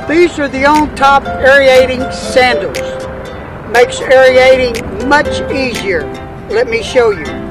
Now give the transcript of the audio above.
These are the on-top aerating sandals. Makes aerating much easier. Let me show you.